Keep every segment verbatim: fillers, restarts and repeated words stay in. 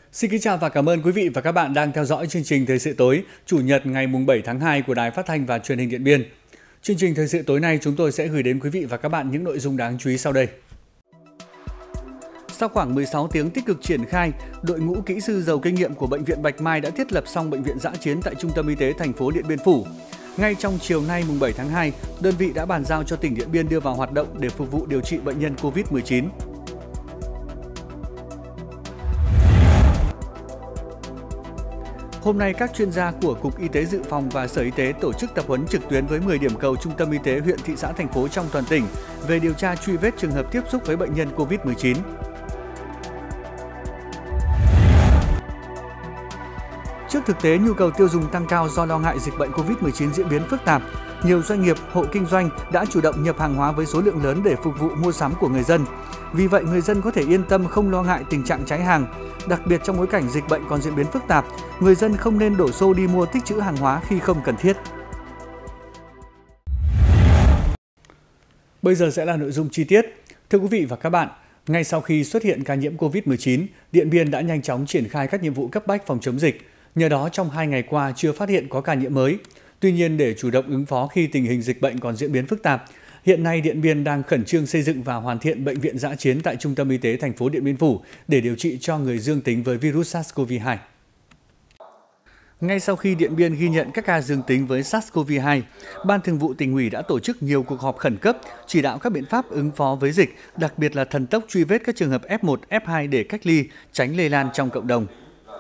Xin kính chào và cảm ơn quý vị và các bạn đang theo dõi chương trình Thời sự tối Chủ nhật ngày bảy tháng hai của Đài Phát thanh và Truyền hình Điện Biên. Chương trình Thời sự tối nay chúng tôi sẽ gửi đến quý vị và các bạn những nội dung đáng chú ý sau đây. Sau khoảng mười sáu tiếng tích cực triển khai, đội ngũ kỹ sư giàu kinh nghiệm của Bệnh viện Bạch Mai đã thiết lập xong bệnh viện dã chiến tại Trung tâm Y tế thành phố Điện Biên Phủ. Ngay trong chiều nay mùng bảy tháng hai, đơn vị đã bàn giao cho tỉnh Điện Biên đưa vào hoạt động để phục vụ điều trị bệnh nhân covid mười chín. Hôm nay, các chuyên gia của Cục Y tế Dự phòng và Sở Y tế tổ chức tập huấn trực tuyến với mười điểm cầu trung tâm y tế huyện, thị xã, thành phố trong toàn tỉnh về điều tra truy vết trường hợp tiếp xúc với bệnh nhân covid mười chín. Trước thực tế nhu cầu tiêu dùng tăng cao do lo ngại dịch bệnh covid mười chín diễn biến phức tạp, nhiều doanh nghiệp, hộ kinh doanh đã chủ động nhập hàng hóa với số lượng lớn để phục vụ mua sắm của người dân. Vì vậy, người dân có thể yên tâm không lo ngại tình trạng cháy hàng. Đặc biệt trong bối cảnh dịch bệnh còn diễn biến phức tạp, người dân không nên đổ xô đi mua tích trữ hàng hóa khi không cần thiết. Bây giờ sẽ là nội dung chi tiết. Thưa quý vị và các bạn, ngay sau khi xuất hiện ca nhiễm covid mười chín, Điện Biên đã nhanh chóng triển khai các nhiệm vụ cấp bách phòng chống dịch. Nhờ đó, trong hai ngày qua chưa phát hiện có ca nhiễm mới. Tuy nhiên, để chủ động ứng phó khi tình hình dịch bệnh còn diễn biến phức tạp, hiện nay Điện Biên đang khẩn trương xây dựng và hoàn thiện bệnh viện dã chiến tại Trung tâm Y tế thành phố Điện Biên Phủ để điều trị cho người dương tính với virus SARS-xê o vê hai. Ngay sau khi Điện Biên ghi nhận các ca dương tính với SARS-xê o vê hai, Ban Thường vụ Tỉnh ủy đã tổ chức nhiều cuộc họp khẩn cấp, chỉ đạo các biện pháp ứng phó với dịch, đặc biệt là thần tốc truy vết các trường hợp ép một, ép hai để cách ly, tránh lây lan trong cộng đồng.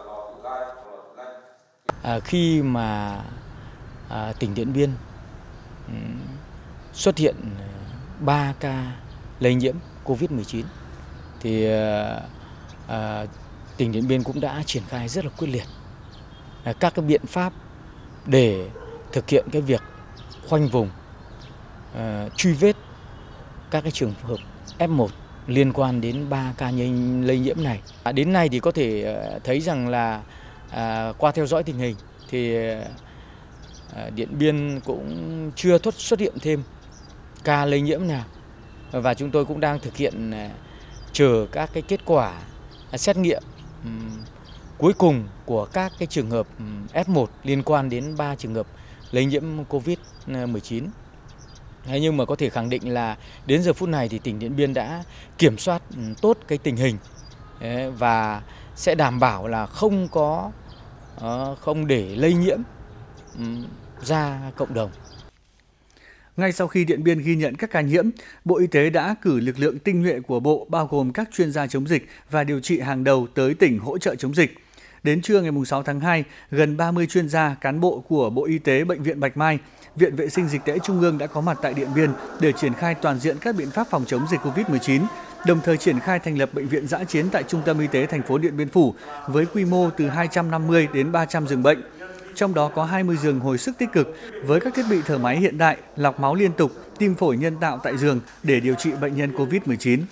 À, khi mà à, tỉnh Điện Biên um, xuất hiện ba ca lây nhiễm covid mười chín thì à, à, tỉnh Điện Biên cũng đã triển khai rất là quyết liệt à, các cái biện pháp để thực hiện cái việc khoanh vùng à, truy vết các cái trường hợp ép một liên quan đến ba ca lây nhiễm này. À, đến nay thì có thể thấy rằng là à, qua theo dõi tình hình thì à, Điện Biên cũng chưa xuất xuất hiện thêm ca lây nhiễm nào, và chúng tôi cũng đang thực hiện à, chờ các cái kết quả à, xét nghiệm um, cuối cùng của các cái trường hợp um, ép một liên quan đến ba trường hợp lây nhiễm covid mười chín. Thế nhưng mà có thể khẳng định là đến giờ phút này thì tỉnh Điện Biên đã kiểm soát um, tốt cái tình hình đấy, và sẽ đảm bảo là không có uh, không để lây nhiễm um, ra cộng đồng. Ngay sau khi Điện Biên ghi nhận các ca nhiễm, Bộ Y tế đã cử lực lượng tinh nhuệ của Bộ bao gồm các chuyên gia chống dịch và điều trị hàng đầu tới tỉnh hỗ trợ chống dịch. Đến trưa ngày sáu tháng hai, gần ba mươi chuyên gia, cán bộ của Bộ Y tế, Bệnh viện Bạch Mai, Viện Vệ sinh Dịch tễ Trung ương đã có mặt tại Điện Biên để triển khai toàn diện các biện pháp phòng chống dịch covid mười chín, đồng thời triển khai thành lập bệnh viện dã chiến tại Trung tâm Y tế thành phố Điện Biên Phủ với quy mô từ hai trăm năm mươi đến ba trăm giường bệnh. Trong đó có hai mươi giường hồi sức tích cực với các thiết bị thở máy hiện đại, lọc máu liên tục, tim phổi nhân tạo tại giường để điều trị bệnh nhân covid mười chín.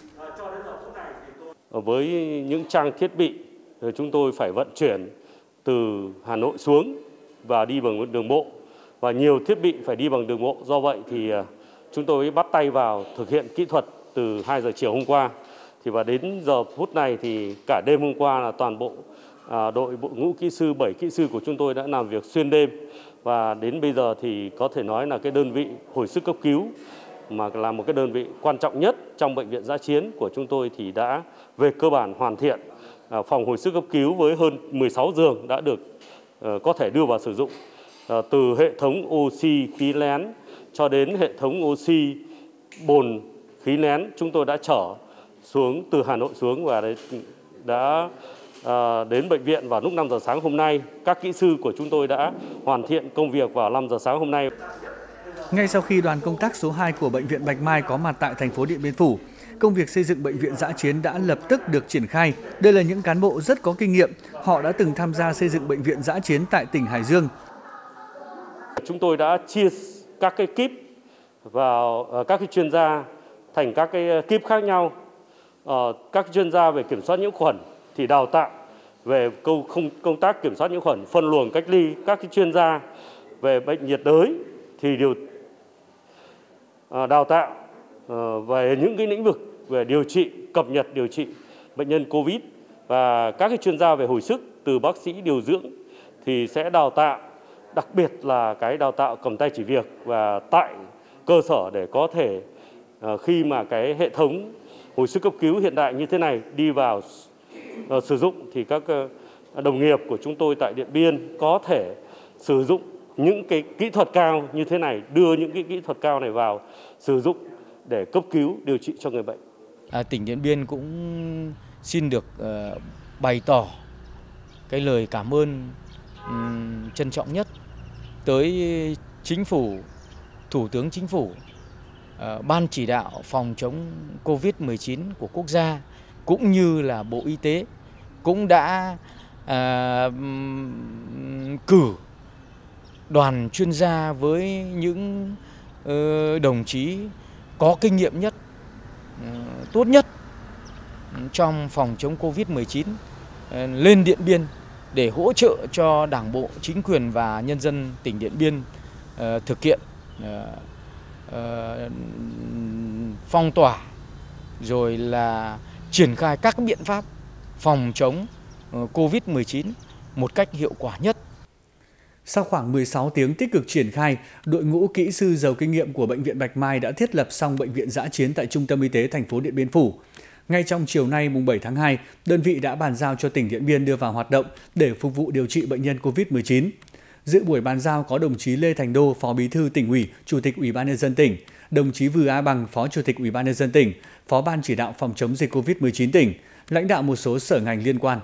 Với những trang thiết bị, chúng tôi phải vận chuyển từ Hà Nội xuống và đi bằng đường bộ, và nhiều thiết bị phải đi bằng đường bộ. Do vậy thì chúng tôi bắt tay vào thực hiện kỹ thuật từ hai giờ chiều hôm qua. Thì và đến giờ phút này thì cả đêm hôm qua là toàn bộ À, đội bộ ngũ kỹ sư, bảy kỹ sư của chúng tôi đã làm việc xuyên đêm, và đến bây giờ thì có thể nói là cái đơn vị hồi sức cấp cứu mà là một cái đơn vị quan trọng nhất trong bệnh viện dã chiến của chúng tôi thì đã về cơ bản hoàn thiện. À, phòng hồi sức cấp cứu với hơn mười sáu giường đã được uh, có thể đưa vào sử dụng, à, từ hệ thống oxy khí nén cho đến hệ thống oxy bồn khí nén chúng tôi đã chở xuống từ Hà Nội xuống và đã À, đến bệnh viện vào lúc năm giờ sáng hôm nay. Các kỹ sư của chúng tôi đã hoàn thiện công việc vào năm giờ sáng hôm nay. Ngay sau khi đoàn công tác số hai của Bệnh viện Bạch Mai có mặt tại thành phố Điện Biên Phủ, công việc xây dựng bệnh viện dã chiến đã lập tức được triển khai. Đây là những cán bộ rất có kinh nghiệm, họ đã từng tham gia xây dựng bệnh viện dã chiến tại tỉnh Hải Dương. Chúng tôi đã chia các cái kíp vào các cái chuyên gia thành các cái kíp khác nhau. Các chuyên gia về kiểm soát nhiễm khuẩn thì đào tạo về công, không, công tác kiểm soát nhiễm khuẩn, phân luồng, cách ly. Các cái chuyên gia về bệnh nhiệt đới thì điều à, đào tạo à, về những cái lĩnh vực về điều trị, cập nhật điều trị bệnh nhân Covid Và các cái chuyên gia về hồi sức từ bác sĩ điều dưỡng thì sẽ đào tạo, đặc biệt là cái đào tạo cầm tay chỉ việc và tại cơ sở để có thể khi mà cái hệ thống hồi sức cấp cứu hiện đại như thế này đi vào uh, sử dụng thì các uh, đồng nghiệp của chúng tôi tại Điện Biên có thể sử dụng những cái kỹ thuật cao như thế này, đưa những cái kỹ thuật cao này vào sử dụng để cấp cứu điều trị cho người bệnh. À, tỉnh Điện Biên cũng xin được uh, bày tỏ cái lời cảm ơn um, trân trọng nhất tới Chính phủ, Thủ tướng Chính phủ, uh, Ban chỉ đạo phòng chống Covid mười chín của quốc gia cũng như là Bộ Y tế cũng đã uh, cử đoàn chuyên gia với những uh, đồng chí có kinh nghiệm nhất, uh, tốt nhất trong phòng chống Covid mười chín uh, lên Điện Biên để hỗ trợ cho Đảng bộ, chính quyền và nhân dân tỉnh Điện Biên uh, thực hiện uh, uh, phong tỏa rồi là triển khai các biện pháp phòng chống uh, Covid mười chín một cách hiệu quả nhất. Sau khoảng mười sáu tiếng tích cực triển khai, đội ngũ kỹ sư giàu kinh nghiệm của Bệnh viện Bạch Mai đã thiết lập xong bệnh viện dã chiến tại Trung tâm Y tế thành phố Điện Biên Phủ. Ngay trong chiều nay mùng bảy tháng hai, đơn vị đã bàn giao cho tỉnh Điện Biên đưa vào hoạt động để phục vụ điều trị bệnh nhân Covid mười chín. Dự buổi bàn giao có đồng chí Lê Thành Đô, Phó Bí thư Tỉnh ủy, Chủ tịch Ủy ban nhân dân tỉnh, đồng chí Vừa A Bằng, Phó Chủ tịch Ủy ban nhân dân tỉnh, Phó Ban chỉ đạo phòng chống dịch Covid mười chín tỉnh, lãnh đạo một số sở ngành liên quan.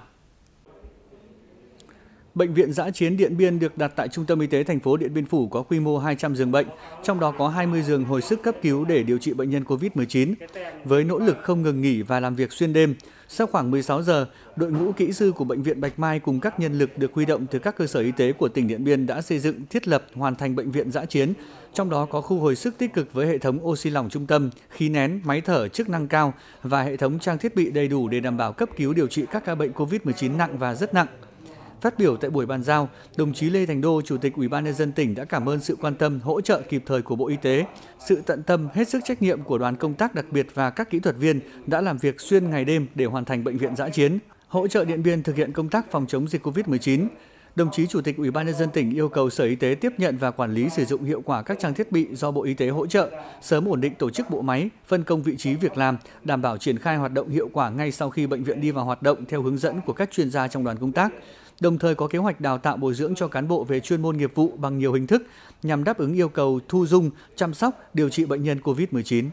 Bệnh viện dã chiến Điện Biên được đặt tại Trung tâm Y tế thành phố Điện Biên Phủ có quy mô hai trăm giường bệnh, trong đó có hai mươi giường hồi sức cấp cứu để điều trị bệnh nhân Covid mười chín. Với nỗ lực không ngừng nghỉ và làm việc xuyên đêm, sau khoảng mười sáu giờ, đội ngũ kỹ sư của Bệnh viện Bạch Mai cùng các nhân lực được huy động từ các cơ sở y tế của tỉnh Điện Biên đã xây dựng, thiết lập, hoàn thành bệnh viện dã chiến, trong đó có khu hồi sức tích cực với hệ thống oxy lỏng trung tâm, khí nén, máy thở chức năng cao và hệ thống trang thiết bị đầy đủ để đảm bảo cấp cứu điều trị các ca bệnh Covid mười chín nặng và rất nặng. Phát biểu tại buổi bàn giao, đồng chí Lê Thành Đô, Chủ tịch Ủy ban nhân dân tỉnh đã cảm ơn sự quan tâm, hỗ trợ kịp thời của Bộ Y tế, sự tận tâm, hết sức trách nhiệm của đoàn công tác đặc biệt và các kỹ thuật viên đã làm việc xuyên ngày đêm để hoàn thành bệnh viện dã chiến, hỗ trợ Điện Biên thực hiện công tác phòng chống dịch Covid mười chín. Đồng chí Chủ tịch Ủy ban nhân dân tỉnh yêu cầu Sở Y tế tiếp nhận và quản lý sử dụng hiệu quả các trang thiết bị do Bộ Y tế hỗ trợ, sớm ổn định tổ chức bộ máy, phân công vị trí việc làm, đảm bảo triển khai hoạt động hiệu quả ngay sau khi bệnh viện đi vào hoạt động theo hướng dẫn của các chuyên gia trong đoàn công tác. Đồng thời có kế hoạch đào tạo bồi dưỡng cho cán bộ về chuyên môn nghiệp vụ bằng nhiều hình thức nhằm đáp ứng yêu cầu thu dung, chăm sóc, điều trị bệnh nhân Covid mười chín.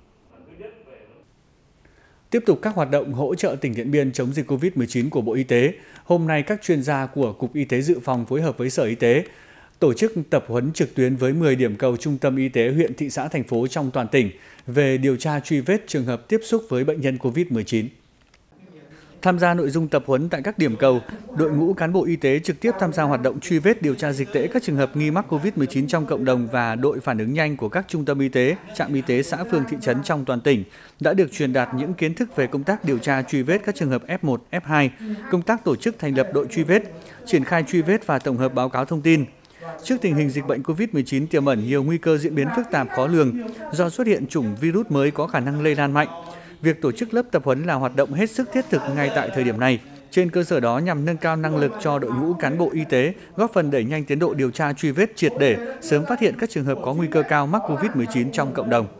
Tiếp tục các hoạt động hỗ trợ tỉnh Điện Biên chống dịch Covid mười chín của Bộ Y tế, hôm nay các chuyên gia của Cục Y tế Dự phòng phối hợp với Sở Y tế tổ chức tập huấn trực tuyến với mười điểm cầu trung tâm y tế huyện, thị xã, thành phố trong toàn tỉnh về điều tra truy vết trường hợp tiếp xúc với bệnh nhân Covid mười chín. Tham gia nội dung tập huấn tại các điểm cầu, đội ngũ cán bộ y tế trực tiếp tham gia hoạt động truy vết điều tra dịch tễ các trường hợp nghi mắc Covid mười chín trong cộng đồng và đội phản ứng nhanh của các trung tâm y tế, trạm y tế xã phường thị trấn trong toàn tỉnh đã được truyền đạt những kiến thức về công tác điều tra truy vết các trường hợp F một, F hai, công tác tổ chức thành lập đội truy vết, triển khai truy vết và tổng hợp báo cáo thông tin. Trước tình hình dịch bệnh Covid mười chín tiềm ẩn nhiều nguy cơ diễn biến phức tạp khó lường do xuất hiện chủng virus mới có khả năng lây lan mạnh, việc tổ chức lớp tập huấn là hoạt động hết sức thiết thực ngay tại thời điểm này. Trên cơ sở đó nhằm nâng cao năng lực cho đội ngũ cán bộ y tế, góp phần đẩy nhanh tiến độ điều tra truy vết triệt để, sớm phát hiện các trường hợp có nguy cơ cao mắc Covid mười chín trong cộng đồng.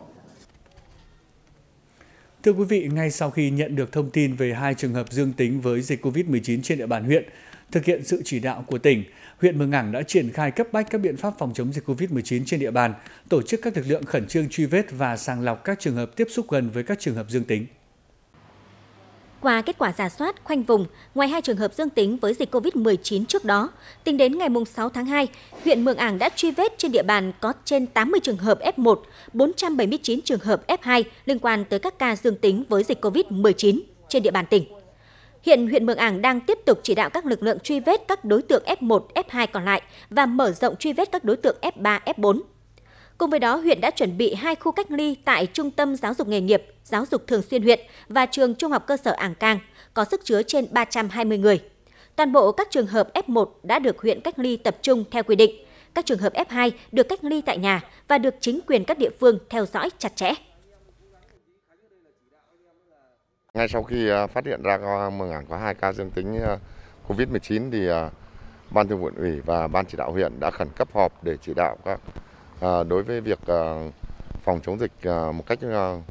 Thưa quý vị, ngay sau khi nhận được thông tin về hai trường hợp dương tính với dịch Covid mười chín trên địa bàn huyện, thực hiện sự chỉ đạo của tỉnh, huyện Mường Ảng đã triển khai cấp bách các biện pháp phòng chống dịch Covid mười chín trên địa bàn, tổ chức các lực lượng khẩn trương truy vết và sàng lọc các trường hợp tiếp xúc gần với các trường hợp dương tính. Qua kết quả rà soát, khoanh vùng, ngoài hai trường hợp dương tính với dịch Covid mười chín trước đó, tính đến ngày sáu tháng hai, huyện Mường Ảng đã truy vết trên địa bàn có trên tám mươi trường hợp F một, bốn trăm bảy mươi chín trường hợp F hai liên quan tới các ca dương tính với dịch Covid mười chín trên địa bàn tỉnh. Hiện huyện Mường Ảng đang tiếp tục chỉ đạo các lực lượng truy vết các đối tượng F một, F hai còn lại và mở rộng truy vết các đối tượng F ba, F bốn. Cùng với đó, huyện đã chuẩn bị hai khu cách ly tại Trung tâm Giáo dục Nghề nghiệp, Giáo dục Thường xuyên huyện và Trường Trung học cơ sở Ảng Cang, có sức chứa trên ba trăm hai mươi người. Toàn bộ các trường hợp F một đã được huyện cách ly tập trung theo quy định. Các trường hợp F hai được cách ly tại nhà và được chính quyền các địa phương theo dõi chặt chẽ. Ngay sau khi phát hiện ra Mường Ảng có hai ca dương tính Covid mười chín thì Ban Thường vụ Huyện ủy và Ban chỉ đạo huyện đã khẩn cấp họp để chỉ đạo các đối với việc phòng chống dịch một cách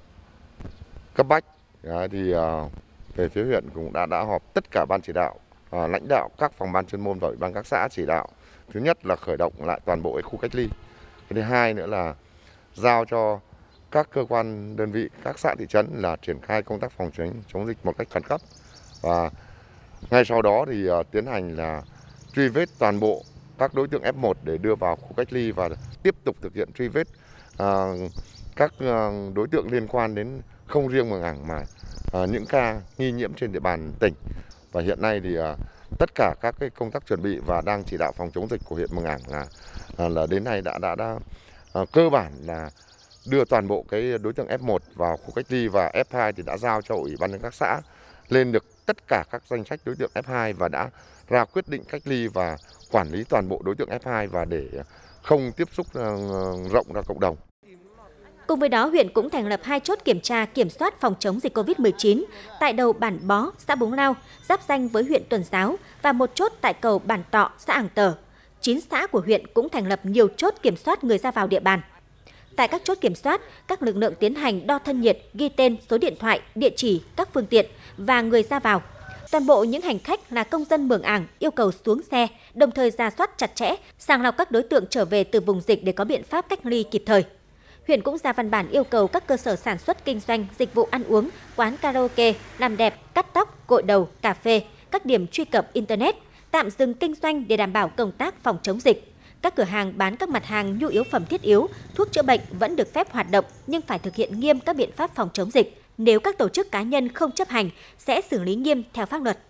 cấp bách. Thì về phía huyện cũng đã đã họp tất cả ban chỉ đạo, lãnh đạo các phòng ban chuyên môn và ủy ban các xã chỉ đạo. Thứ nhất là khởi động lại toàn bộ cái khu cách ly. Cái thứ hai nữa là giao cho các cơ quan đơn vị, các xã thị trấn là triển khai công tác phòng chống chống dịch một cách khẩn cấp. Và ngay sau đó thì tiến hành là truy vết toàn bộ các đối tượng F một để đưa vào khu cách ly và tiếp tục thực hiện truy vết à, các đối tượng liên quan đến không riêng Mường Ảng mà à, những ca nghi nhiễm trên địa bàn tỉnh. Và hiện nay thì à, tất cả các cái công tác chuẩn bị và đang chỉ đạo phòng chống dịch của huyện Mường Ảng là à, là đến nay đã đã đã à, cơ bản là đưa toàn bộ cái đối tượng F một vào khu cách ly, và F hai thì đã giao cho ủy ban nhân các xã lên được tất cả các danh sách đối tượng F hai và đã ra quyết định cách ly và quản lý toàn bộ đối tượng F hai và để không tiếp xúc rộng ra cộng đồng. Cùng với đó, huyện cũng thành lập hai chốt kiểm tra kiểm soát phòng chống dịch Covid mười chín tại đầu Bản Bó, xã Búng Lao, giáp ranh với huyện Tuần Giáo, và một chốt tại cầu Bản Tọ, xã Ảng Tở. Chín xã của huyện cũng thành lập nhiều chốt kiểm soát người ra vào địa bàn. Tại các chốt kiểm soát, các lực lượng tiến hành đo thân nhiệt, ghi tên, số điện thoại, địa chỉ, các phương tiện và người ra vào. Toàn bộ những hành khách là công dân Mường Ảng yêu cầu xuống xe, đồng thời rà soát chặt chẽ, sàng lọc các đối tượng trở về từ vùng dịch để có biện pháp cách ly kịp thời. Huyện cũng ra văn bản yêu cầu các cơ sở sản xuất kinh doanh, dịch vụ ăn uống, quán karaoke, làm đẹp, cắt tóc, gội đầu, cà phê, các điểm truy cập Internet, tạm dừng kinh doanh để đảm bảo công tác phòng chống dịch. Các cửa hàng bán các mặt hàng nhu yếu phẩm thiết yếu, thuốc chữa bệnh vẫn được phép hoạt động nhưng phải thực hiện nghiêm các biện pháp phòng chống dịch. Nếu các tổ chức cá nhân không chấp hành, sẽ xử lý nghiêm theo pháp luật.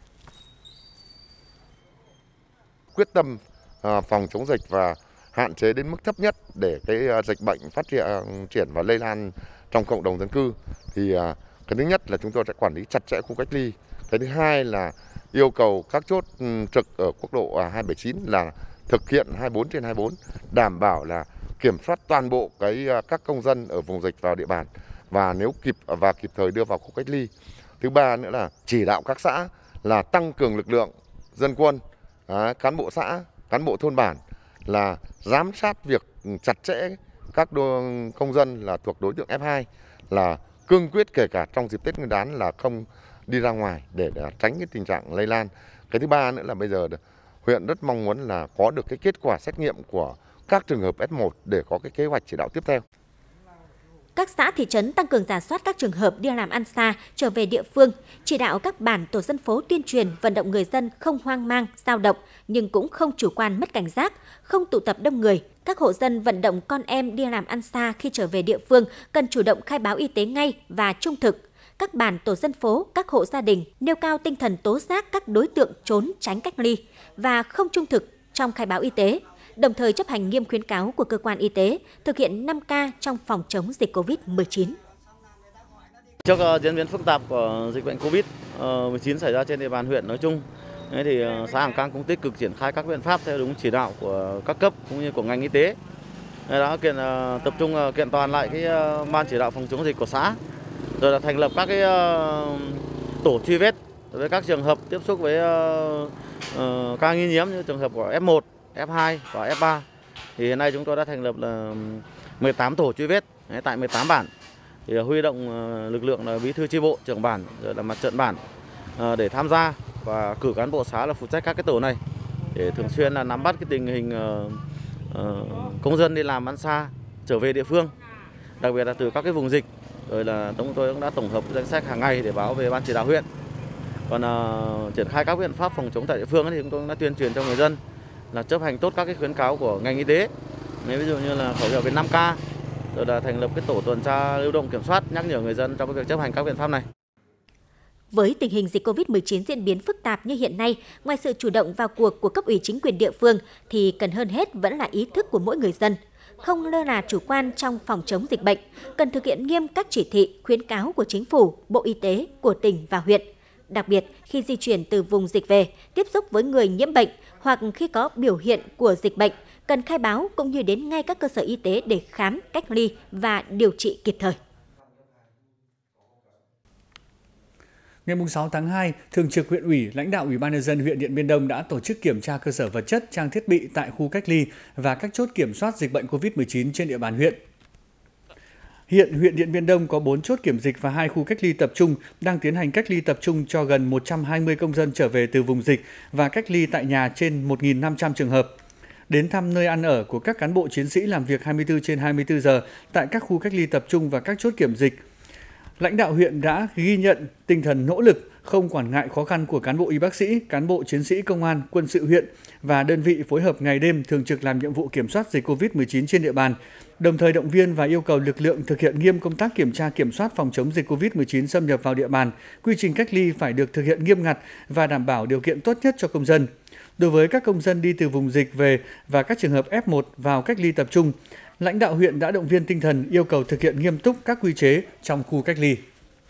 Quyết tâm uh, phòng chống dịch và hạn chế đến mức thấp nhất để cái uh, dịch bệnh phát triển và lây lan trong cộng đồng dân cư. Thì uh, cái thứ nhất là chúng tôi sẽ quản lý chặt chẽ khu cách ly. Cái thứ hai là yêu cầu các chốt um, trực ở quốc lộ uh, hai bảy chín là thực hiện hai mươi bốn trên hai mươi bốn, đảm bảo là kiểm soát toàn bộ cái uh, các công dân ở vùng dịch vào địa bàn và nếu kịp và kịp thời đưa vào khu cách ly. Thứ ba nữa là chỉ đạo các xã là tăng cường lực lượng dân quân, à, cán bộ xã, cán bộ thôn bản là giám sát việc chặt chẽ các công dân là thuộc đối tượng F hai, là cương quyết kể cả trong dịp Tết Nguyên đán là không đi ra ngoài để, để tránh cái tình trạng lây lan. Cái thứ ba nữa là bây giờ huyện rất mong muốn là có được cái kết quả xét nghiệm của các trường hợp F một để có cái kế hoạch chỉ đạo tiếp theo. Các xã thị trấn tăng cường rà soát các trường hợp đi làm ăn xa trở về địa phương, chỉ đạo các bản tổ dân phố tuyên truyền vận động người dân không hoang mang, dao động nhưng cũng không chủ quan mất cảnh giác, không tụ tập đông người. Các hộ dân vận động con em đi làm ăn xa khi trở về địa phương cần chủ động khai báo y tế ngay và trung thực. Các bản tổ dân phố, các hộ gia đình nêu cao tinh thần tố giác các đối tượng trốn tránh cách ly và không trung thực trong khai báo y tế, đồng thời chấp hành nghiêm khuyến cáo của cơ quan y tế, thực hiện năm K trong phòng chống dịch Covid mười chín. Trước uh, diễn biến phức tạp của dịch bệnh Covid mười chín xảy ra trên địa bàn huyện nói chung, thì uh, xã Hàng Cang cũng tích cực triển khai các biện pháp theo đúng chỉ đạo của các cấp cũng như của ngành y tế. Đã kiện uh, tập trung uh, kiện toàn lại cái uh, ban chỉ đạo phòng chống dịch của xã, rồi là thành lập các cái uh, tổ truy vết với các trường hợp tiếp xúc với uh, uh, ca nghi nhiễm như trường hợp của F một, F hai và F ba. Thì hiện nay chúng tôi đã thành lập là mười tám tổ truy vết tại mười tám bản. Thì huy động lực lượng là bí thư chi bộ, trưởng bản, rồi là mặt trận bản để tham gia và cử cán bộ xã là phụ trách các cái tổ này để thường xuyên là nắm bắt cái tình hình công dân đi làm ăn xa trở về địa phương, đặc biệt là từ các cái vùng dịch. Rồi là chúng tôi cũng đã tổng hợp danh sách hàng ngày để báo về ban chỉ đạo huyện. Còn uh, triển khai các biện pháp phòng chống tại địa phương thì chúng tôi cũng đã tuyên truyền cho người dân là chấp hành tốt các cái khuyến cáo của ngành y tế. Ví dụ như là khẩu hiệu về năm K, rồi là thành lập cái tổ tuần tra lưu động kiểm soát, nhắc nhở người dân trong cái việc chấp hành các biện pháp này. Với tình hình dịch Covid mười chín diễn biến phức tạp như hiện nay, ngoài sự chủ động vào cuộc của cấp ủy chính quyền địa phương thì cần hơn hết vẫn là ý thức của mỗi người dân. Không lơ là chủ quan trong phòng chống dịch bệnh, cần thực hiện nghiêm các chỉ thị, khuyến cáo của chính phủ, Bộ Y tế, của tỉnh và huyện. Đặc biệt, khi di chuyển từ vùng dịch về, tiếp xúc với người nhiễm bệnh hoặc khi có biểu hiện của dịch bệnh, cần khai báo cũng như đến ngay các cơ sở y tế để khám, cách ly và điều trị kịp thời. Ngày sáu tháng hai, Thường trực huyện ủy, lãnh đạo Ủy ban nhân dân huyện Điện Biên Đông đã tổ chức kiểm tra cơ sở vật chất, trang thiết bị tại khu cách ly và các chốt kiểm soát dịch bệnh covid mười chín trên địa bàn huyện. Hiện huyện Điện Biên Đông có bốn chốt kiểm dịch và hai khu cách ly tập trung đang tiến hành cách ly tập trung cho gần một trăm hai mươi công dân trở về từ vùng dịch và cách ly tại nhà trên một nghìn năm trăm trường hợp. Đến thăm nơi ăn ở của các cán bộ chiến sĩ làm việc hai mươi tư trên hai mươi tư giờ tại các khu cách ly tập trung và các chốt kiểm dịch, lãnh đạo huyện đã ghi nhận tinh thần nỗ lực, không quản ngại khó khăn của cán bộ y bác sĩ, cán bộ chiến sĩ công an, quân sự huyện và đơn vị phối hợp ngày đêm thường trực làm nhiệm vụ kiểm soát dịch covid mười chín trên địa bàn, đồng thời động viên và yêu cầu lực lượng thực hiện nghiêm công tác kiểm tra kiểm soát phòng chống dịch covid mười chín xâm nhập vào địa bàn, quy trình cách ly phải được thực hiện nghiêm ngặt và đảm bảo điều kiện tốt nhất cho công dân. Đối với các công dân đi từ vùng dịch về và các trường hợp ép một vào cách ly tập trung, lãnh đạo huyện đã động viên tinh thần yêu cầu thực hiện nghiêm túc các quy chế trong khu cách ly.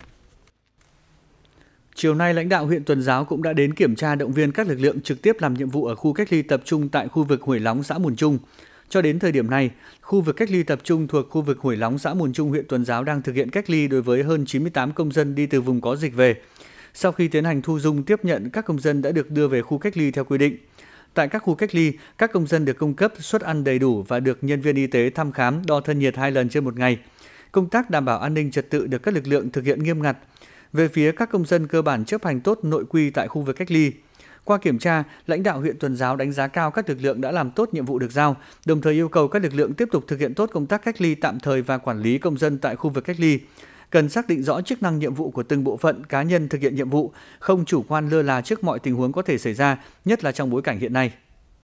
Chiều nay, lãnh đạo huyện Tuần Giáo cũng đã đến kiểm tra động viên các lực lượng trực tiếp làm nhiệm vụ ở khu cách ly tập trung tại khu vực Huổi Lóng, xã Mùn Trung. Cho đến thời điểm này, khu vực cách ly tập trung thuộc khu vực Huổi Lóng, xã Mùn Trung, huyện Tuần Giáo đang thực hiện cách ly đối với hơn chín mươi tám công dân đi từ vùng có dịch về. Sau khi tiến hành thu dung tiếp nhận, các công dân đã được đưa về khu cách ly theo quy định. Tại các khu cách ly, các công dân được cung cấp suất ăn đầy đủ và được nhân viên y tế thăm khám, đo thân nhiệt hai lần trên một ngày. Công tác đảm bảo an ninh trật tự được các lực lượng thực hiện nghiêm ngặt. Về phía các công dân cơ bản chấp hành tốt nội quy tại khu vực cách ly. Qua kiểm tra, lãnh đạo huyện Tuần Giáo đánh giá cao các lực lượng đã làm tốt nhiệm vụ được giao, đồng thời yêu cầu các lực lượng tiếp tục thực hiện tốt công tác cách ly tạm thời và quản lý công dân tại khu vực cách ly. Cần xác định rõ chức năng nhiệm vụ của từng bộ phận cá nhân thực hiện nhiệm vụ, không chủ quan lơ là trước mọi tình huống có thể xảy ra, nhất là trong bối cảnh hiện nay.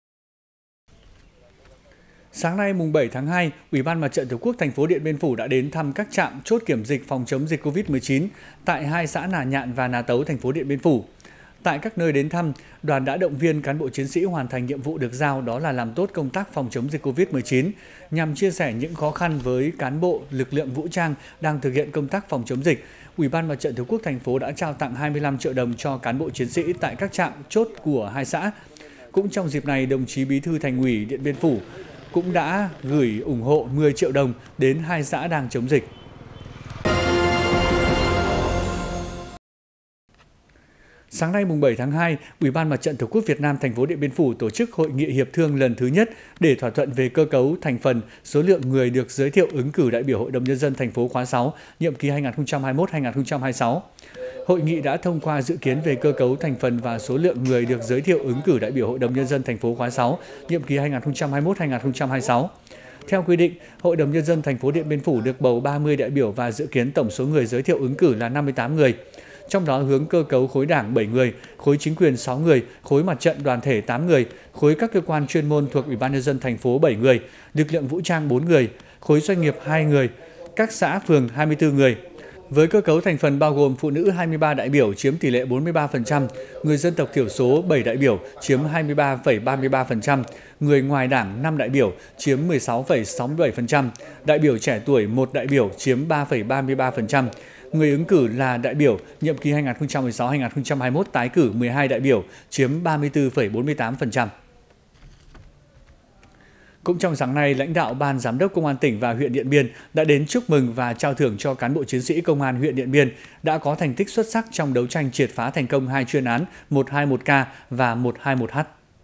Sáng nay mùng bảy tháng hai, Ủy ban Mặt trận Tổ quốc thành phố Điện Biên Phủ đã đến thăm các trạm chốt kiểm dịch phòng chống dịch covid mười chín tại hai xã Nà Nhạn và Nà Tấu, thành phố Điện Biên Phủ. Tại các nơi đến thăm, đoàn đã động viên cán bộ chiến sĩ hoàn thành nhiệm vụ được giao, đó là làm tốt công tác phòng chống dịch covid mười chín, nhằm chia sẻ những khó khăn với cán bộ lực lượng vũ trang đang thực hiện công tác phòng chống dịch. Ủy ban Mặt trận Tổ quốc thành phố đã trao tặng hai mươi lăm triệu đồng cho cán bộ chiến sĩ tại các trạm chốt của hai xã. Cũng trong dịp này, đồng chí Bí thư Thành ủy Điện Biên Phủ cũng đã gửi ủng hộ mười triệu đồng đến hai xã đang chống dịch. Sáng nay mùng bảy tháng hai, Ủy ban Mặt trận Tổ quốc Việt Nam thành phố Điện Biên Phủ tổ chức hội nghị hiệp thương lần thứ nhất để thỏa thuận về cơ cấu, thành phần, số lượng người được giới thiệu ứng cử đại biểu Hội đồng Nhân dân thành phố khóa sáu, nhiệm kỳ hai nghìn không trăm hai mươi mốt đến hai nghìn không trăm hai mươi sáu. Hội nghị đã thông qua dự kiến về cơ cấu, thành phần và số lượng người được giới thiệu ứng cử đại biểu Hội đồng Nhân dân thành phố khóa sáu, nhiệm kỳ hai nghìn không trăm hai mươi mốt đến hai nghìn không trăm hai mươi sáu. Theo quy định, Hội đồng Nhân dân thành phố Điện Biên Phủ được bầu ba mươi đại biểu và dự kiến tổng số người giới thiệu ứng cử là năm mươi tám người. Trong đó hướng cơ cấu khối đảng bảy người, khối chính quyền sáu người, khối mặt trận đoàn thể tám người, khối các cơ quan chuyên môn thuộc Ủy ban Nhân dân thành phố bảy người, lực lượng vũ trang bốn người, khối doanh nghiệp hai người, các xã phường hai mươi tư người. Với cơ cấu thành phần bao gồm phụ nữ hai mươi ba đại biểu chiếm tỷ lệ bốn mươi ba phần trăm, người dân tộc thiểu số bảy đại biểu chiếm hai mươi ba phẩy ba mươi ba phần trăm, người ngoài đảng năm đại biểu chiếm mười sáu phẩy sáu mươi bảy phần trăm, đại biểu trẻ tuổi một đại biểu chiếm ba phẩy ba mươi ba phần trăm. Người ứng cử là đại biểu nhiệm kỳ hai nghìn không trăm mười sáu đến hai nghìn không trăm hai mươi mốt tái cử mười hai đại biểu chiếm ba mươi tư phẩy bốn mươi tám phần trăm. Cũng trong sáng nay, lãnh đạo Ban Giám đốc Công an tỉnh và huyện Điện Biên đã đến chúc mừng và trao thưởng cho cán bộ chiến sĩ Công an huyện Điện Biên đã có thành tích xuất sắc trong đấu tranh triệt phá thành công hai chuyên án một hai một K và một hai một H.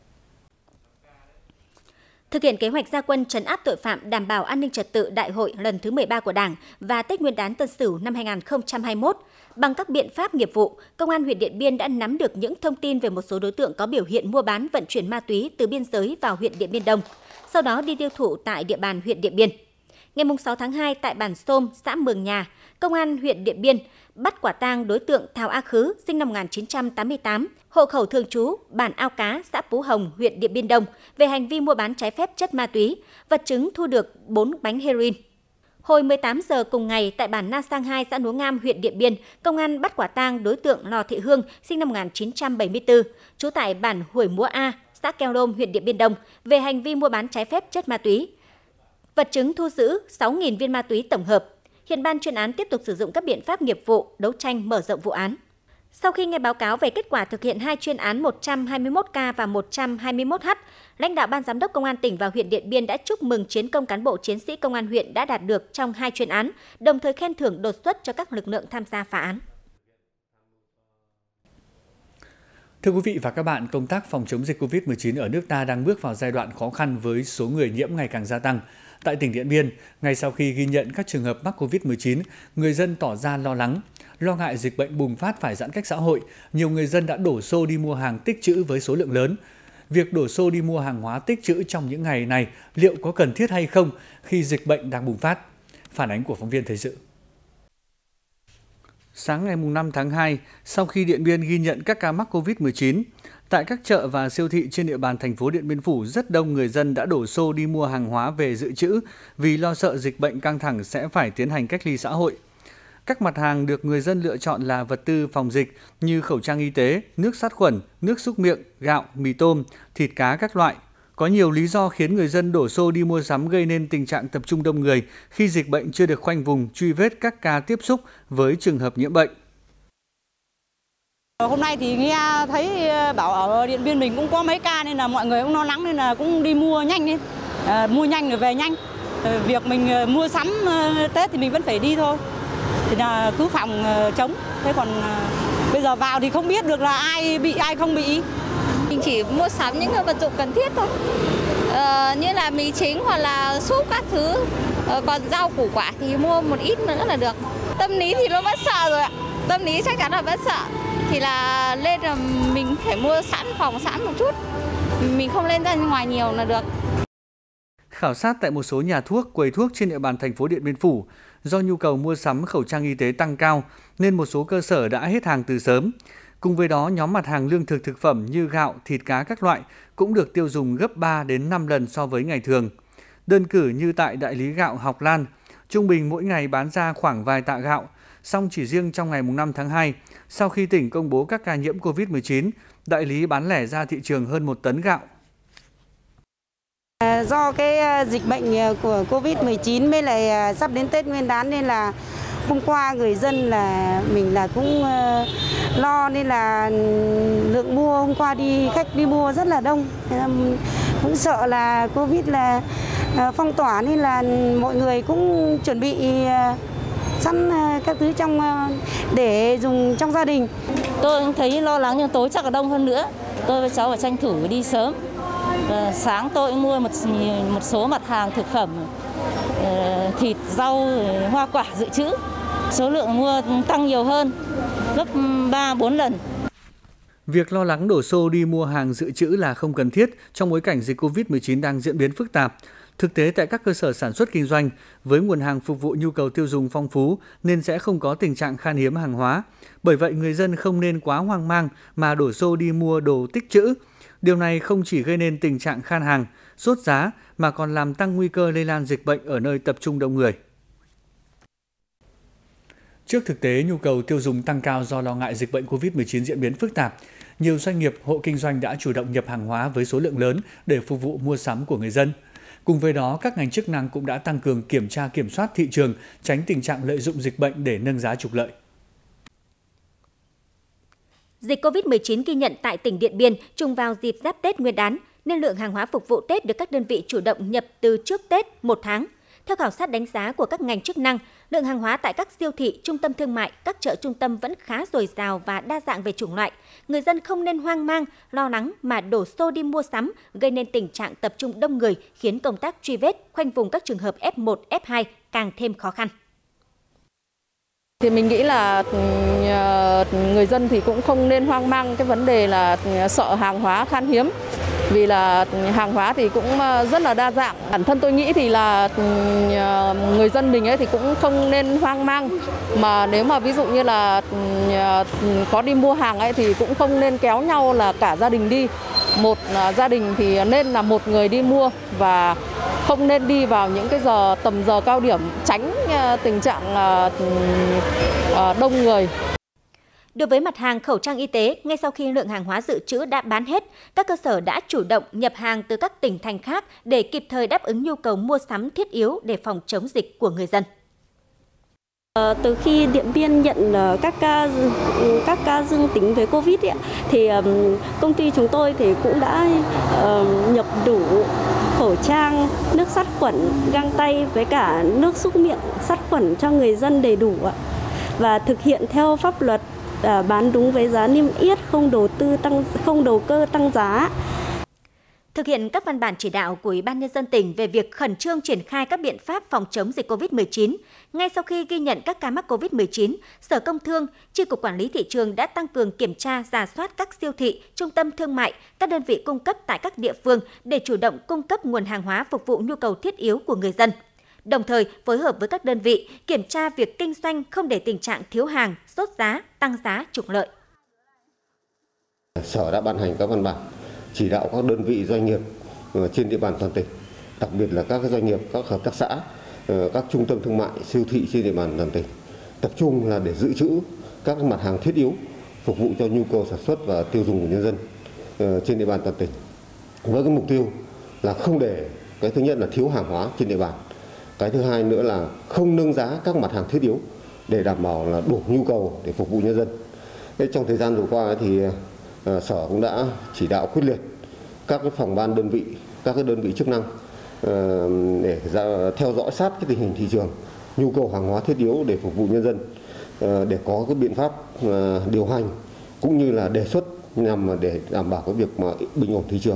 Thực hiện kế hoạch ra quân trấn áp tội phạm, đảm bảo an ninh trật tự Đại hội lần thứ mười ba của Đảng và Tết Nguyên đán Tân Sửu năm hai nghìn không trăm hai mươi mốt, bằng các biện pháp nghiệp vụ, Công an huyện Điện Biên đã nắm được những thông tin về một số đối tượng có biểu hiện mua bán vận chuyển ma túy từ biên giới vào huyện Điện Biên Đông, sau đó đi tiêu thụ tại địa bàn huyện Điện Biên. Ngày sáu tháng hai, tại bản Sôm, xã Mường Nhà, Công an huyện Điện Biên bắt quả tang đối tượng Thào A Khứ, sinh năm một nghìn chín trăm tám mươi tám, hộ khẩu thường trú bản Ao Cá, xã Phú Hồng, huyện Điện Biên Đông, về hành vi mua bán trái phép chất ma túy. Vật chứng thu được bốn bánh heroin. Hồi mười tám giờ cùng ngày, tại bản Na Sang hai, xã Núa Ngam, huyện Điện Biên, công an bắt quả tang đối tượng Lò Thị Hương, sinh năm một nghìn chín trăm bảy mươi tư, trú tại bản Huổi Múa A, xã Keo Rôm, huyện Điện Biên Đông, về hành vi mua bán trái phép chất ma túy. Vật chứng thu giữ sáu nghìn viên ma túy tổng hợp. Hiện ban chuyên án tiếp tục sử dụng các biện pháp nghiệp vụ đấu tranh mở rộng vụ án. Sau khi nghe báo cáo về kết quả thực hiện hai chuyên án một trăm hai mươi mốt K và một trăm hai mươi mốt H, lãnh đạo Ban Giám đốc Công an tỉnh và huyện Điện Biên đã chúc mừng chiến công cán bộ chiến sĩ Công an huyện đã đạt được trong hai chuyên án, đồng thời khen thưởng đột xuất cho các lực lượng tham gia phá án. Thưa quý vị và các bạn, công tác phòng chống dịch Covid mười chín ở nước ta đang bước vào giai đoạn khó khăn với số người nhiễm ngày càng gia tăng. Tại tỉnh Điện Biên, ngay sau khi ghi nhận các trường hợp mắc Covid mười chín, người dân tỏ ra lo lắng. Lo ngại dịch bệnh bùng phát phải giãn cách xã hội, nhiều người dân đã đổ xô đi mua hàng tích trữ với số lượng lớn. Việc đổ xô đi mua hàng hóa tích trữ trong những ngày này liệu có cần thiết hay không khi dịch bệnh đang bùng phát? Phản ánh của phóng viên Thời sự. Sáng ngày năm tháng hai, sau khi Điện Biên ghi nhận các ca mắc Covid mười chín, tại các chợ và siêu thị trên địa bàn thành phố Điện Biên Phủ, rất đông người dân đã đổ xô đi mua hàng hóa về dự trữ vì lo sợ dịch bệnh căng thẳng sẽ phải tiến hành cách ly xã hội. Các mặt hàng được người dân lựa chọn là vật tư phòng dịch như khẩu trang y tế, nước sát khuẩn, nước súc miệng, gạo, mì tôm, thịt cá các loại. Có nhiều lý do khiến người dân đổ xô đi mua sắm gây nên tình trạng tập trung đông người khi dịch bệnh chưa được khoanh vùng truy vết các ca tiếp xúc với trường hợp nhiễm bệnh. Hôm nay thì nghe thấy bảo ở Điện Biên mình cũng có mấy ca nên là mọi người cũng lo lắng nên là cũng đi mua nhanh đi, à, mua nhanh rồi về nhanh. Việc mình mua sắm Tết thì mình vẫn phải đi thôi, thì là cứ phòng chống. Thế còn bây giờ vào thì không biết được là ai bị ai không bị. Mình chỉ mua sắm những vật dụng cần thiết thôi, ờ, như là mì chính hoặc là súp các thứ. Ờ, còn rau củ quả thì mua một ít nữa là được. Tâm lý thì nó vẫn sợ rồi ạ, tâm lý chắc chắn là vẫn sợ. Thì là lên là mình phải mua sẵn, phòng sẵn một chút, mình không lên ra ngoài nhiều là được. Khảo sát tại một số nhà thuốc, quầy thuốc trên địa bàn thành phố Điện Biên Phủ, do nhu cầu mua sắm khẩu trang y tế tăng cao nên một số cơ sở đã hết hàng từ sớm. Cùng với đó, nhóm mặt hàng lương thực thực phẩm như gạo, thịt cá các loại cũng được tiêu dùng gấp ba đến năm lần so với ngày thường. Đơn cử như tại đại lý gạo Học Lan, trung bình mỗi ngày bán ra khoảng vài tạ gạo, song chỉ riêng trong ngày năm tháng hai, sau khi tỉnh công bố các ca nhiễm Covid mười chín, đại lý bán lẻ ra thị trường hơn một tấn gạo. Do cái dịch bệnh của Covid mười chín với lại sắp đến Tết Nguyên đán nên là hôm qua người dân là mình là cũng lo nên là lượng mua hôm qua đi khách đi mua rất là đông. Cũng sợ là Covid là phong tỏa nên là mọi người cũng chuẩn bị sẵn các thứ trong để dùng trong gia đình. Tôi cũng thấy lo lắng nhưng tối chắc là đông hơn nữa. Tôi với cháu phải tranh thủ đi sớm. Và sáng tôi cũng mua một một số mặt hàng thực phẩm, thịt, rau, hoa quả dự trữ. Số lượng mua tăng nhiều hơn, gấp ba bốn lần. Việc lo lắng đổ xô đi mua hàng dự trữ là không cần thiết trong bối cảnh dịch Covid mười chín đang diễn biến phức tạp. Thực tế tại các cơ sở sản xuất kinh doanh, với nguồn hàng phục vụ nhu cầu tiêu dùng phong phú nên sẽ không có tình trạng khan hiếm hàng hóa. Bởi vậy, người dân không nên quá hoang mang mà đổ xô đi mua đồ tích trữ. Điều này không chỉ gây nên tình trạng khan hàng, sốt giá mà còn làm tăng nguy cơ lây lan dịch bệnh ở nơi tập trung đông người. Trước thực tế nhu cầu tiêu dùng tăng cao do lo ngại dịch bệnh Covid mười chín diễn biến phức tạp, nhiều doanh nghiệp, hộ kinh doanh đã chủ động nhập hàng hóa với số lượng lớn để phục vụ mua sắm của người dân. Cùng với đó, các ngành chức năng cũng đã tăng cường kiểm tra kiểm soát thị trường, tránh tình trạng lợi dụng dịch bệnh để nâng giá trục lợi. Dịch Covid mười chín ghi nhận tại tỉnh Điện Biên trùng vào dịp Giáp Tết Nguyên đán, nên lượng hàng hóa phục vụ Tết được các đơn vị chủ động nhập từ trước Tết một tháng. Theo khảo sát đánh giá của các ngành chức năng, lượng hàng hóa tại các siêu thị, trung tâm thương mại, các chợ trung tâm vẫn khá dồi dào và đa dạng về chủng loại. Người dân không nên hoang mang, lo lắng mà đổ xô đi mua sắm, gây nên tình trạng tập trung đông người, khiến công tác truy vết, khoanh vùng các trường hợp ép một, ép hai càng thêm khó khăn. Thì mình nghĩ là người dân thì cũng không nên hoang mang cái vấn đề là sợ hàng hóa khan hiếm. Vì là hàng hóa thì cũng rất là đa dạng. Bản thân tôi nghĩ thì là người dân mình ấy thì cũng không nên hoang mang. Mà nếu mà ví dụ như là có đi mua hàng ấy thì cũng không nên kéo nhau là cả gia đình đi. Một gia đình thì nên là một người đi mua và không nên đi vào những cái giờ tầm giờ cao điểm, tránh tình trạng đông người. Đối với mặt hàng khẩu trang y tế, ngay sau khi lượng hàng hóa dự trữ đã bán hết, các cơ sở đã chủ động nhập hàng từ các tỉnh thành khác để kịp thời đáp ứng nhu cầu mua sắm thiết yếu để phòng chống dịch của người dân. Từ khi Điện Biên nhận các ca các ca dương tính với Covid ấy, thì công ty chúng tôi thì cũng đã nhập đủ khẩu trang, nước sát khuẩn, găng tay với cả nước súc miệng sát khuẩn cho người dân đầy đủ và thực hiện theo pháp luật bán đúng với giá niêm yết, không đầu tư tăng, không đầu cơ tăng giá. Thực hiện các văn bản chỉ đạo của Ủy ban Nhân dân tỉnh về việc khẩn trương triển khai các biện pháp phòng chống dịch covid mười chín, ngay sau khi ghi nhận các ca mắc covid mười chín, Sở Công Thương, Chi cục Quản lý Thị trường đã tăng cường kiểm tra, rà soát các siêu thị, trung tâm thương mại, các đơn vị cung cấp tại các địa phương để chủ động cung cấp nguồn hàng hóa phục vụ nhu cầu thiết yếu của người dân. Đồng thời, phối hợp với các đơn vị kiểm tra việc kinh doanh không để tình trạng thiếu hàng, sốt giá, tăng giá, trục lợi. Sở đã ban hành các văn bản chỉ đạo các đơn vị doanh nghiệp trên địa bàn toàn tỉnh, đặc biệt là các doanh nghiệp, các hợp tác xã, các trung tâm thương mại, siêu thị trên địa bàn toàn tỉnh, tập trung là để dự trữ các mặt hàng thiết yếu phục vụ cho nhu cầu sản xuất và tiêu dùng của nhân dân trên địa bàn toàn tỉnh, với cái mục tiêu là không để cái thứ nhất là thiếu hàng hóa trên địa bàn, cái thứ hai nữa là không nâng giá các mặt hàng thiết yếu để đảm bảo là đủ nhu cầu để phục vụ nhân dân. Thế trong thời gian vừa qua thì Sở cũng đã chỉ đạo quyết liệt các cái phòng ban đơn vị, các cái đơn vị chức năng để ra, theo dõi sát cái tình hình thị trường, nhu cầu hàng hóa thiết yếu để phục vụ nhân dân, để có cái biện pháp điều hành cũng như là đề xuất nhằm để đảm bảo cái việc mà bình ổn thị trường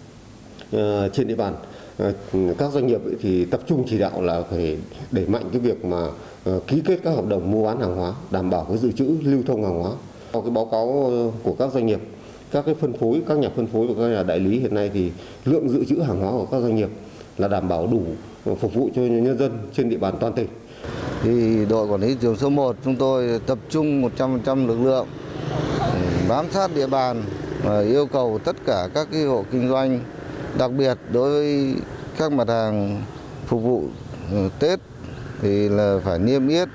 trên địa bàn. Các doanh nghiệp thì tập trung chỉ đạo là phải đẩy mạnh cái việc mà ký kết các hợp đồng mua bán hàng hóa, đảm bảo cái dự trữ lưu thông hàng hóa. Theo cái báo cáo của các doanh nghiệp, các cái phân phối, các nhà phân phối và các nhà đại lý hiện nay thì lượng dự trữ hàng hóa của các doanh nghiệp là đảm bảo đủ phục vụ cho nhân dân trên địa bàn toàn tỉnh. Thì đội quản lý thị trường số một chúng tôi tập trung một trăm phần trăm lực lượng bám sát địa bàn và yêu cầu tất cả các cái hộ kinh doanh, đặc biệt đối với các mặt hàng phục vụ Tết thì là phải niêm yết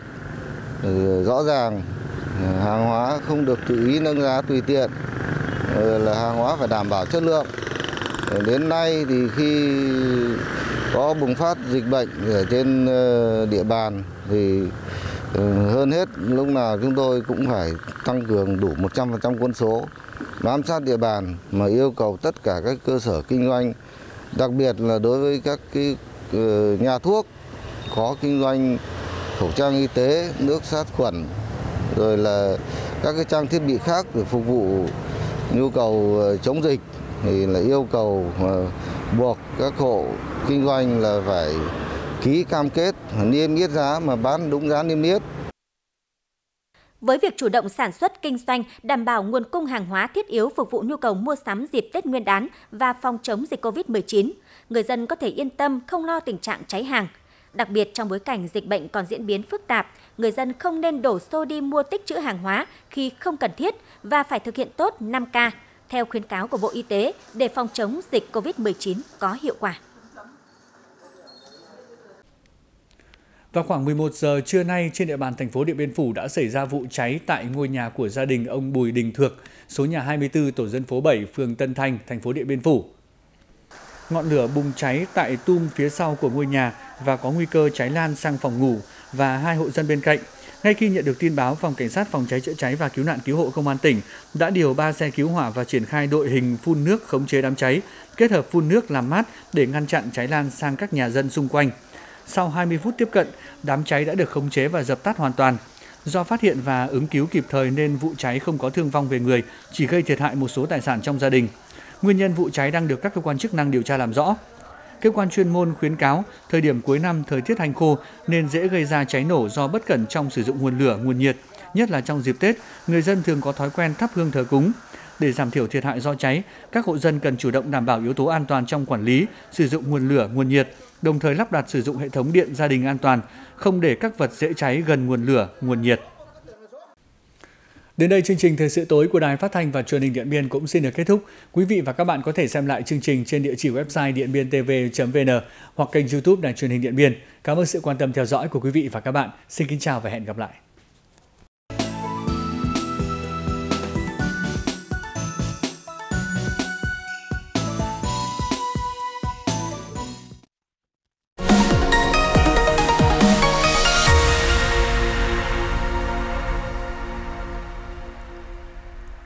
rõ ràng, hàng hóa không được tự ý nâng giá tùy tiện, là hàng hóa phải đảm bảo chất lượng. Đến nay thì khi có bùng phát dịch bệnh ở trên địa bàn thì hơn hết lúc nào chúng tôi cũng phải tăng cường đủ một trăm phần trăm quân số bám sát địa bàn, mà yêu cầu tất cả các cơ sở kinh doanh, đặc biệt là đối với các cái nhà thuốc có kinh doanh khẩu trang y tế, nước sát khuẩn, rồi là các cái trang thiết bị khác để phục vụ nhu cầu chống dịch, thì là yêu cầu buộc các hộ kinh doanh là phải ký cam kết niêm yết giá mà bán đúng giá niêm yết. Với việc chủ động sản xuất kinh doanh, đảm bảo nguồn cung hàng hóa thiết yếu phục vụ nhu cầu mua sắm dịp Tết Nguyên đán và phòng chống dịch covid mười chín, người dân có thể yên tâm không lo tình trạng cháy hàng. Đặc biệt trong bối cảnh dịch bệnh còn diễn biến phức tạp, người dân không nên đổ xô đi mua tích trữ hàng hóa khi không cần thiết và phải thực hiện tốt năm K theo khuyến cáo của Bộ Y tế để phòng chống dịch covid mười chín có hiệu quả. Vào khoảng mười một giờ trưa nay, trên địa bàn thành phố Điện Biên Phủ đã xảy ra vụ cháy tại ngôi nhà của gia đình ông Bùi Đình Thược, số nhà hai mươi tư, tổ dân phố bảy, phường Tân Thanh, thành phố Điện Biên Phủ. Ngọn lửa bùng cháy tại tum phía sau của ngôi nhà và có nguy cơ cháy lan sang phòng ngủ và hai hộ dân bên cạnh. Ngay khi nhận được tin báo, Phòng Cảnh sát Phòng cháy chữa cháy và Cứu nạn Cứu hộ Công an tỉnh đã điều ba xe cứu hỏa và triển khai đội hình phun nước khống chế đám cháy, kết hợp phun nước làm mát để ngăn chặn cháy lan sang các nhà dân xung quanh. Sau hai mươi phút tiếp cận, đám cháy đã được khống chế và dập tắt hoàn toàn. Do phát hiện và ứng cứu kịp thời nên vụ cháy không có thương vong về người, chỉ gây thiệt hại một số tài sản trong gia đình. Nguyên nhân vụ cháy đang được các cơ quan chức năng điều tra làm rõ. Cơ quan chuyên môn khuyến cáo thời điểm cuối năm thời tiết hanh khô nên dễ gây ra cháy nổ do bất cẩn trong sử dụng nguồn lửa, nguồn nhiệt. Nhất là trong dịp Tết, người dân thường có thói quen thắp hương thờ cúng. Để giảm thiểu thiệt hại do cháy, các hộ dân cần chủ động đảm bảo yếu tố an toàn trong quản lý, sử dụng nguồn lửa, nguồn nhiệt, đồng thời lắp đặt sử dụng hệ thống điện gia đình an toàn, không để các vật dễ cháy gần nguồn lửa, nguồn nhiệt. Đến đây, chương trình Thời sự tối của Đài Phát thanh và Truyền hình Điện Biên cũng xin được kết thúc. Quý vị và các bạn có thể xem lại chương trình trên địa chỉ website điện biên t v chấm v n hoặc kênh YouTube Đài Truyền hình Điện Biên. Cảm ơn sự quan tâm theo dõi của quý vị và các bạn. Xin kính chào và hẹn gặp lại.